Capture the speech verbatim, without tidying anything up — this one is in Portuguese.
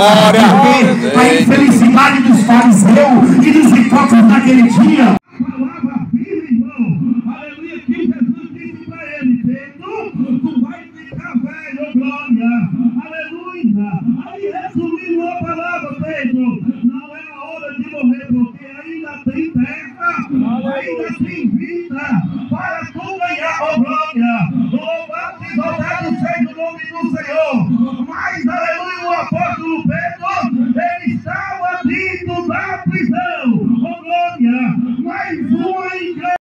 Glória. Porque a infelicidade dos fariseus e dos hipócritas naquele dia. Falava firme, irmão. Aleluia. Que Jesus disse para ele: Pedro, tu vai ficar velho, glória. Aleluia. Aí resumindo a palavra, Pedro, não é a hora de morrer, porque ainda tem terra, ainda tem vida para tu ganhar, ó glória. Louvado e exaltado seja o nome do Senhor. Mas, aleluia, o apóstolo Pedro, ele estava ali